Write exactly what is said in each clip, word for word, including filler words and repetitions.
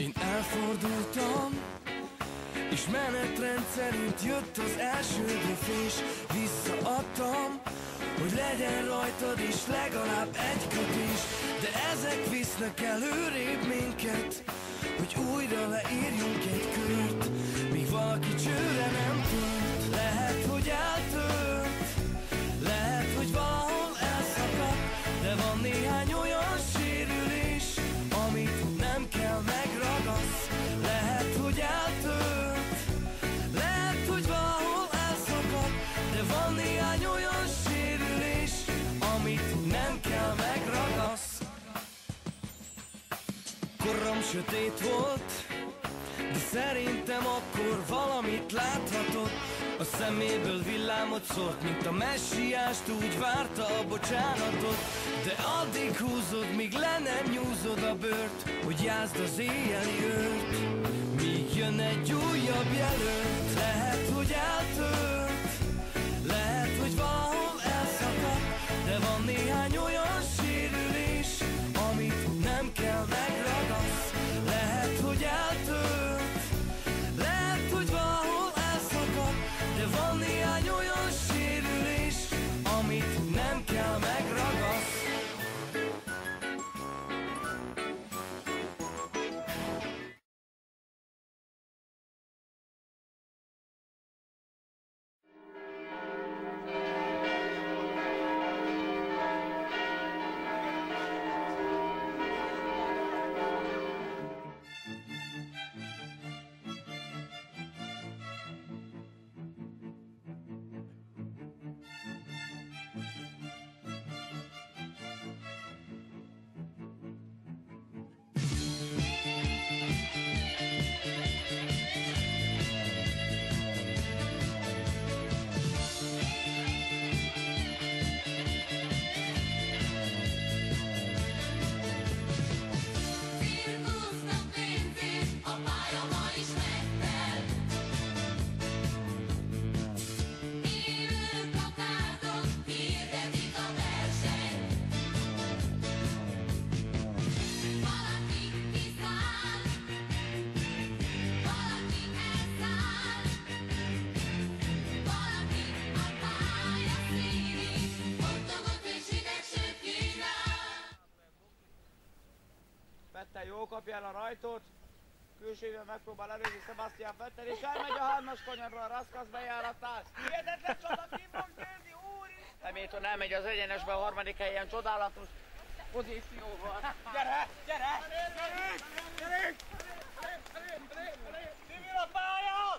Én elfordultam, és menetrend szerint jött az első döfés. Visszaadtam, hogy legyen rajtad is legalább egy kötés. De ezek visznek előrébb minket, hogy újra leírjunk egy kört, míg valaki csőre nem tört. Lehet, hogy eltört, lehet, hogy valahol elszakadt, de van néhány olyan sérülés, amit nem kell megragasz. Lehet, hogy eltört, lehet, hogy valahol elszakadt, de van néhány olyan sérülés, amit nem kell megragasz. Korrom sötét volt, de szerintem akkor valamit láthatott. A szeméből villámot szólt, mint a messiást, úgy várta a bocsánatot. De addig húzod, míg le nem nyúzod a bőrt, hogy jázd az éjjeli őrt, míg jön egy újabb jelölt. Lehet, hogy eltört, lehet, hogy valahol elszakadt, de van néhány olyan sérülés, amit nem kell megragasz. Lehet, hogy eltört, lehet, hogy valahol elszakadt, de van néhány olyan sérülés, amit nem kell megragasz. Vettel jól kapja el a rajtot, külsőben megpróbál előzni Sebastian Vettel, és elmegy a hármas kanyarra a Raskaz bejáratnál. Hihetetlen csoda, ki fog győzni, úristen! Remélt, hogy elmegy az egyenesbe a harmadik helyen, csodálatos pozícióval. Gyere, gyere! Gyerünk! Gyerünk! Civil a pályán!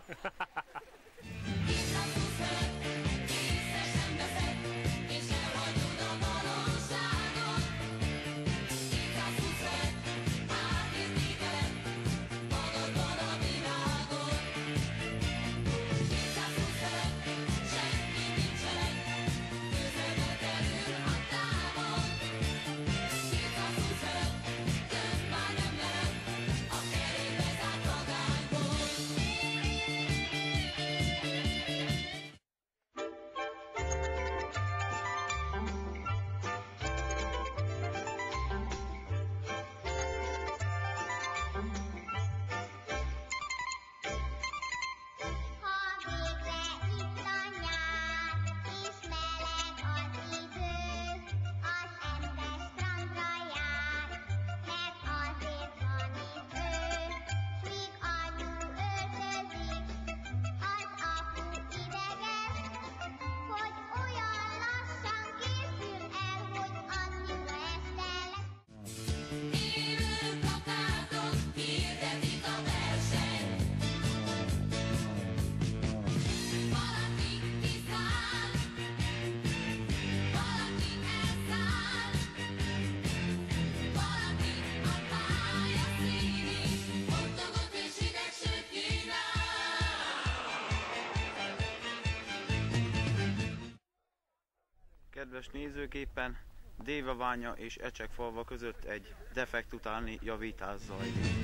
Kedves nézőképpen, Dévabánya és Ecsekfalva között egy defekt utáni javítás zajlik.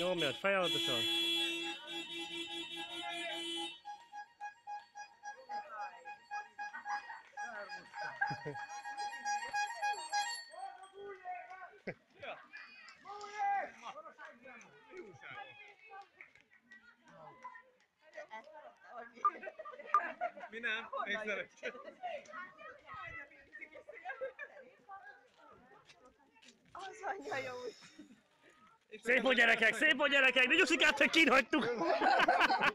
Nyomjad, folyamatosan. Mi nem? Én szeretem. Az anyja jó. Szép volt gyerekek, szép volt gyerekek, de Gyusikát, hogy kint hagytuk.